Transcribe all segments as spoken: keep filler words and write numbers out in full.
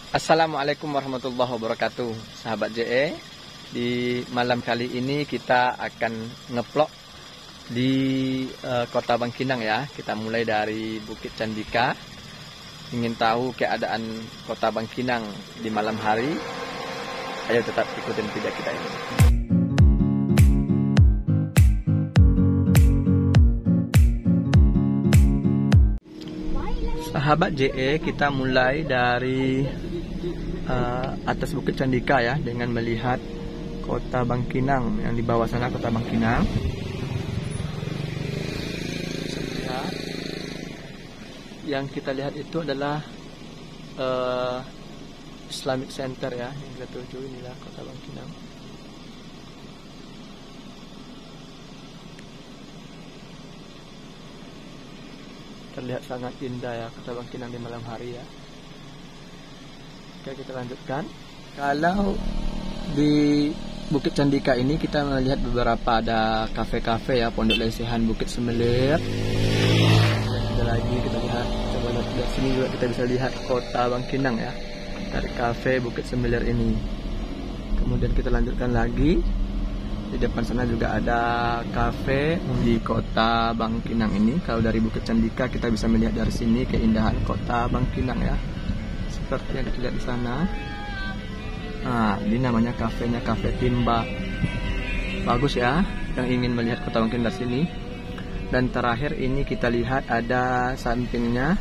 Assalamualaikum warahmatullahi wabarakatuh, sahabat J E. Di malam kali ini kita akan ngeplok di uh, kota Bangkinang ya. Kita mulai dari Bukit Candika. Ingin tahu keadaan kota Bangkinang di malam hari? Ayo tetap ikutin video kita ini. Sahabat J E, kita mulai dari uh, atas Bukit Candika ya, dengan melihat kota Bangkinang. Yang di bawah sana kota Bangkinang. Lihat. Yang kita lihat itu adalah uh, Islamic Center ya, yang kita tuju. Inilah kota Bangkinang. Terlihat sangat indah ya kota Bangkinang di malam hari ya. Oke, kita lanjutkan. Kalau di Bukit Candika ini kita melihat beberapa ada kafe-kafe ya, Pondok Lesehan Bukit Semelir. Dan ada lagi kita lihat, coba lihat dari sini juga kita bisa lihat kota Bangkinang ya, dari kafe Bukit Semelir ini. Kemudian kita lanjutkan lagi. Di depan sana juga ada kafe di kota Bangkinang ini. Kalau dari Bukit Candika kita bisa melihat dari sini keindahan kota Bangkinang ya, seperti yang kita lihat di sana. Nah, ini namanya kafenya Kafe Timba. Bagus ya, yang ingin melihat kota Bangkinang dari sini. Dan terakhir ini kita lihat ada sampingnya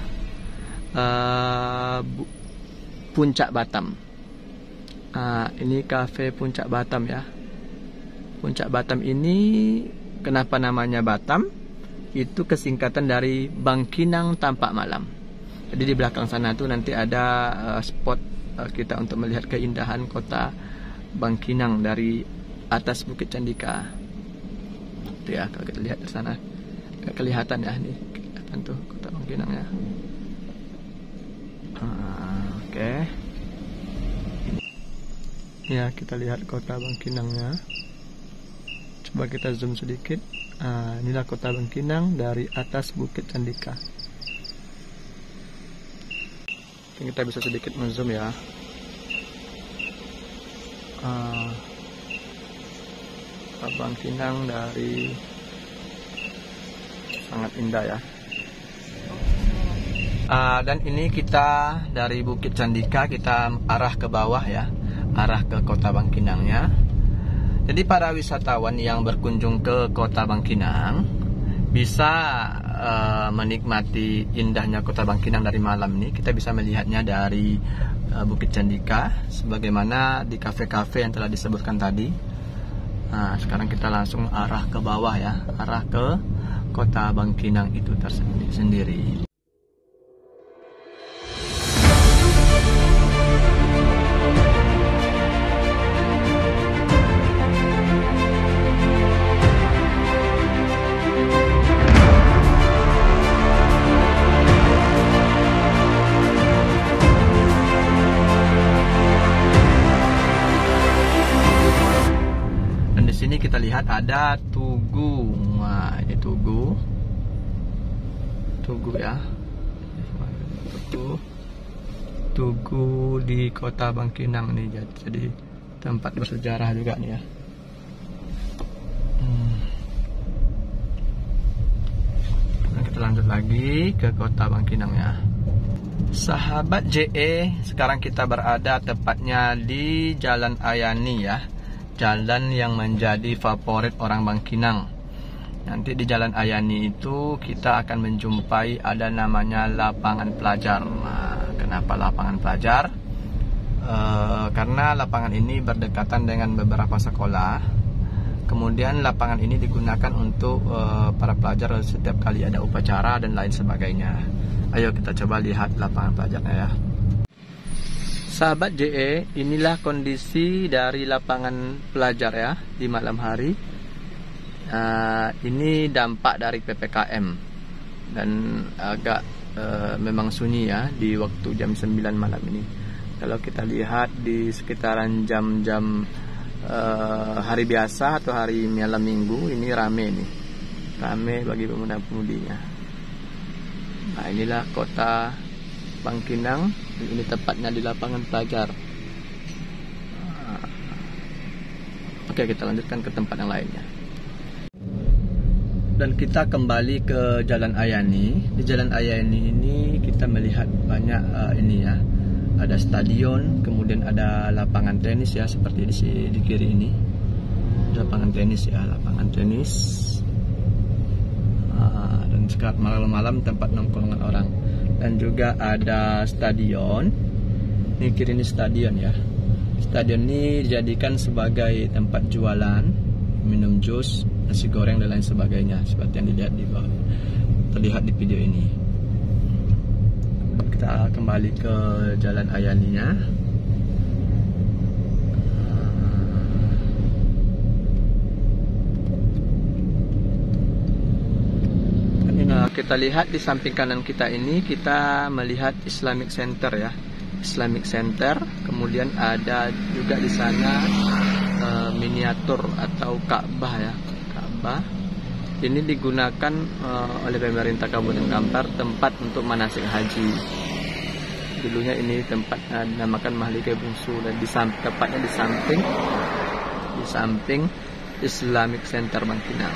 uh, Puncak Batam. Nah, ini kafe Puncak Batam ya. Puncak Batam ini kenapa namanya Batam? Itu kesingkatan dari Bangkinang Tampak Malam. Jadi di belakang sana tuh nanti ada uh, spot uh, kita untuk melihat keindahan kota Bangkinang dari atas Bukit Candika. Tuh ya, kalau kita lihat di sana gak kelihatan ya, nih kelihatan tuh kota Bangkinang ya. Uh, Oke. Okay. Ya, kita lihat kota Bangkinangnya. Coba kita zoom sedikit. Nah, inilah kota Bangkinang dari atas Bukit Candika. Oke, kita bisa sedikit menzoom ya. Ah, kota Bangkinang dari sangat indah ya. Ah, dan ini kita dari Bukit Candika kita arah ke bawah ya, arah ke kota Bangkinangnya. Jadi para wisatawan yang berkunjung ke kota Bangkinang bisa uh, menikmati indahnya kota Bangkinang dari malam ini. Kita bisa melihatnya dari uh, Bukit Candika, sebagaimana di kafe-kafe yang telah disebutkan tadi. Nah, sekarang kita langsung arah ke bawah ya, arah ke kota Bangkinang itu tersendiri. Sini kita lihat ada Tugu. Nah, ini Tugu. Tugu ya. Tugu. Tugu di kota Bangkinang nih. Jadi tempat bersejarah juga nih ya. Hmm. Nah, kita lanjut lagi ke kota Bangkinang ya. Sahabat J E, sekarang kita berada tepatnya di Jalan Ayani ya. Jalan yang menjadi favorit orang Bangkinang. Nanti di Jalan Ayani itu kita akan menjumpai ada namanya lapangan pelajar. Nah, kenapa lapangan pelajar? E, karena lapangan ini berdekatan dengan beberapa sekolah. Kemudian lapangan ini digunakan untuk e, para pelajar setiap kali ada upacara dan lain sebagainya. Ayo kita coba lihat lapangan pelajarnya ya. Sahabat J E, inilah kondisi dari lapangan pelajar ya di malam hari. Uh, ini dampak dari P P K M dan agak uh, memang sunyi ya di waktu jam sembilan malam ini. Kalau kita lihat di sekitaran jam-jam uh, hari biasa atau hari malam minggu ini rame nih, rame bagi pemuda-pemudinya. Nah, inilah kota Bangkinang Ini tepatnya di lapangan pelajar. Oke, kita lanjutkan ke tempat yang lainnya. Dan kita kembali ke Jalan Ayani. Di Jalan Ayani ini kita melihat banyak uh, ini ya. Ada stadion, kemudian ada lapangan tenis ya, seperti di sini di kiri ini. Lapangan tenis ya, lapangan tenis. Uh, dan sekarang malam-malam tempat nongkrongan orang. Dan juga ada stadion. Ini kiri ini stadion ya. Stadion ini dijadikan sebagai tempat jualan, minum jus, nasi goreng dan lain sebagainya, seperti yang dilihat di bawah, terlihat di video ini. Kemudian kita kembali ke Jalan Ayaninya. Nah, kita lihat di samping kanan kita ini, kita melihat Islamic Center ya, Islamic Center. Kemudian ada juga di sana uh, miniatur atau Ka'bah ya. Ini digunakan uh, oleh pemerintah Kabupaten Kampar tempat untuk manasik haji. Dulunya ini tempat uh, dinamakan Mahligai Bungsu, dan di samping, tepatnya di samping di samping Islamic Center Bangkinang.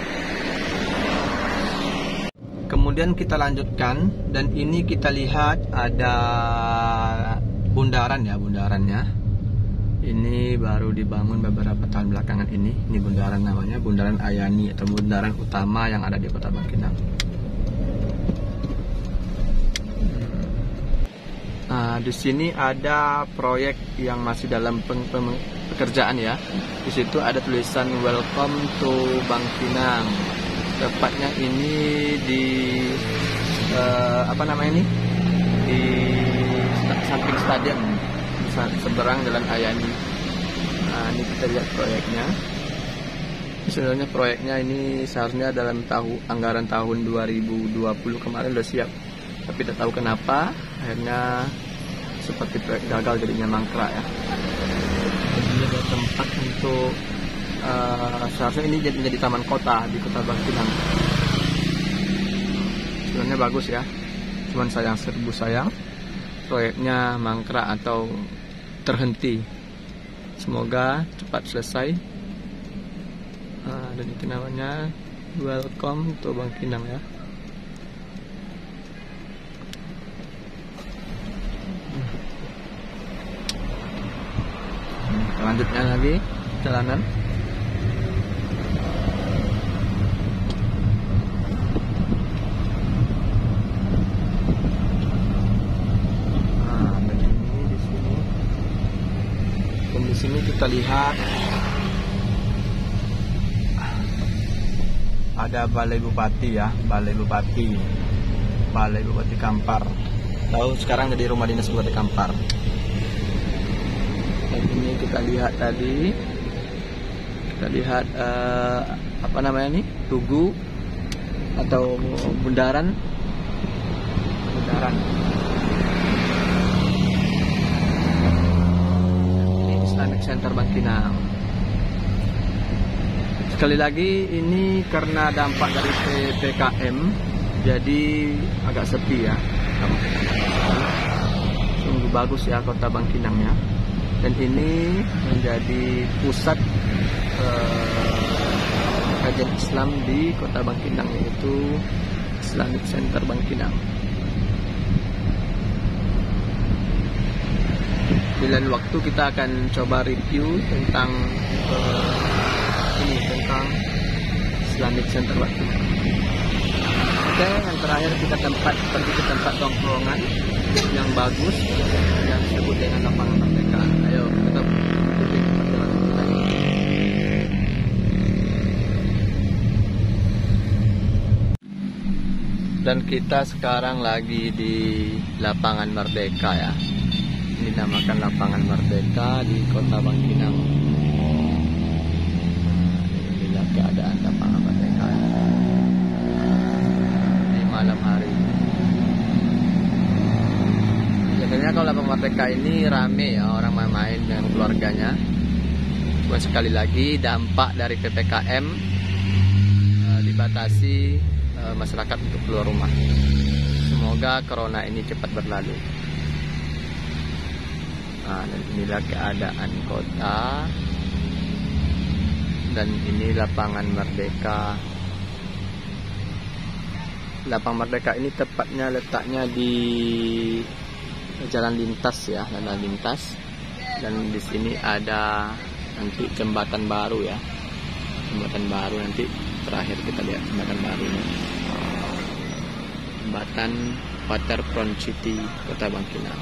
Kemudian kita lanjutkan, dan ini kita lihat ada bundaran ya, bundarannya. Ini baru dibangun beberapa tahun belakangan ini. Ini bundaran namanya, Bundaran Ayani atau bundaran utama yang ada di Kota Bangkinang. Nah, di sini ada proyek yang masih dalam peng peng pekerjaan ya. Di situ ada tulisan Welcome to Bangkinang. Tepatnya ini di uh, apa namanya ini? Di samping stadion, seberang Jalan Ayani. Nah, ini kita lihat proyeknya. Sebenarnya proyeknya ini seharusnya dalam tahu anggaran tahun dua ribu dua puluh kemarin udah siap, tapi tidak tahu kenapa akhirnya seperti proyek gagal, jadinya mangkrak ya. Jadi ada tempat untuk uh, seharusnya ini jadi menjadi taman kota di Kota Bangkinang. Sebenarnya bagus ya, cuman sayang serbu sayang proyeknya mangkrak atau terhenti. Semoga cepat selesai. Nah, dan itu namanya Welcome to Bangkinang ya. Selanjutnya lagi jalanan. Di sini kita lihat ada Balai Bupati ya, Balai Bupati, Balai Bupati Kampar. Tahu sekarang jadi rumah dinas Bupati Kampar. Dan ini kita lihat tadi, kita lihat uh, apa namanya nih, tugu atau bundaran, bundaran. Islamic Center Bangkinang. Sekali lagi ini karena dampak dari P P K M, jadi agak sepi ya. Sungguh bagus ya Kota Bangkinangnya. Dan ini menjadi pusat eh, kajian Islam di Kota Bangkinang, yaitu Islamic Center Bangkinang. Di lain waktu kita akan coba review tentang uh, ini tentang Islamic Center Bangkinang. Oke, yang terakhir kita tempat pergi ke tempat tongkrongan yang bagus yang disebut dengan Lapangan Merdeka. Ayo kita ikuti perjalanan kita ini. Dan kita sekarang lagi di Lapangan Merdeka ya. Dinamakan Lapangan Merdeka di Kota Bangkinang. Nah, inilah keadaan Lapangan Merdeka di malam hari. Biasanya kalau Lapangan Merdeka ini rame ya, orang main-main dengan keluarganya. Buat sekali lagi dampak dari P P K M, uh, dibatasi uh, masyarakat untuk keluar rumah. Semoga corona ini cepat berlalu. Nah, dan inilah keadaan kota. Dan ini lapangan Merdeka. Lapangan Merdeka ini tepatnya letaknya di jalan lintas ya, jalan lintas. Dan di sini ada nanti jembatan baru ya, jembatan baru nanti terakhir kita lihat jembatan baru ini. Jembatan Waterfront City Kota Bangkinang.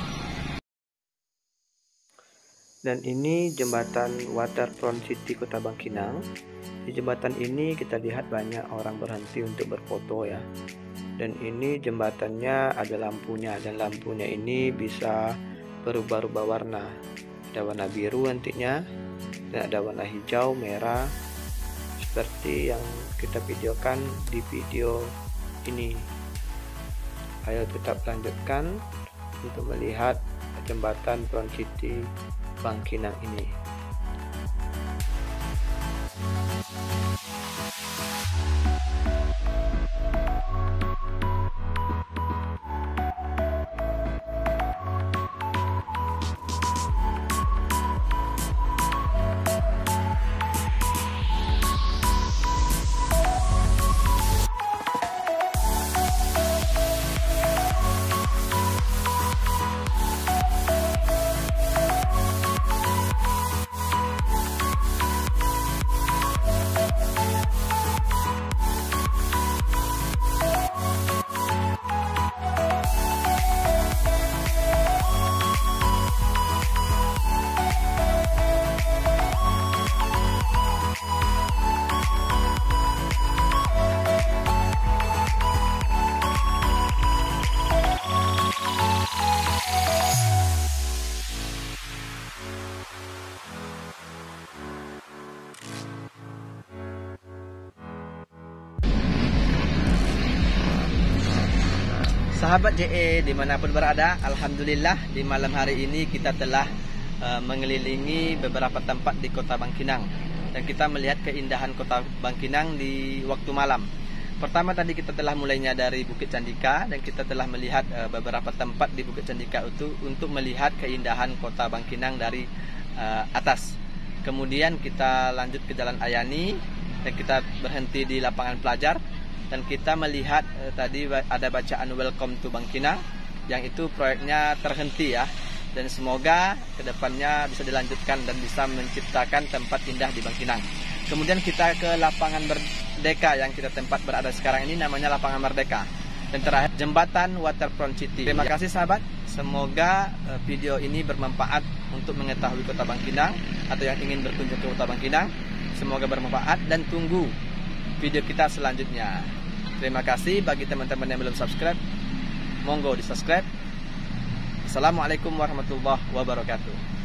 Dan ini jembatan Waterfront City Kota Bangkinang. Di jembatan ini kita lihat banyak orang berhenti untuk berfoto ya. Dan ini jembatannya ada lampunya, dan lampunya ini bisa berubah-ubah warna. Ada warna biru nantinya, dan ada warna hijau, merah, seperti yang kita videokan di video ini. Ayo tetap lanjutkan untuk melihat jembatan Front City Bangkinang ini. Sahabat J E dimanapun berada, alhamdulillah di malam hari ini kita telah uh, mengelilingi beberapa tempat di Kota Bangkinang, dan kita melihat keindahan Kota Bangkinang di waktu malam. Pertama tadi kita telah mulainya dari Bukit Candika, dan kita telah melihat uh, beberapa tempat di Bukit Candika itu untuk melihat keindahan Kota Bangkinang dari uh, atas. Kemudian kita lanjut ke Jalan Ayani, dan kita berhenti di lapangan pelajar. Dan kita melihat eh, tadi ada bacaan Welcome to Bangkinang, yang itu proyeknya terhenti ya. Dan semoga kedepannya bisa dilanjutkan dan bisa menciptakan tempat indah di Bangkinang. Kemudian kita ke lapangan Merdeka yang kita tempat berada sekarang ini, namanya lapangan Merdeka. Dan terakhir jembatan Waterfront City. Terima kasih sahabat. Semoga eh, video ini bermanfaat untuk mengetahui Kota Bangkinang atau yang ingin berkunjung ke Kota Bangkinang. Semoga bermanfaat, dan tunggu video kita selanjutnya. Terima kasih bagi teman-teman yang belum subscribe. Monggo di subscribe. Assalamualaikum warahmatullahi wabarakatuh.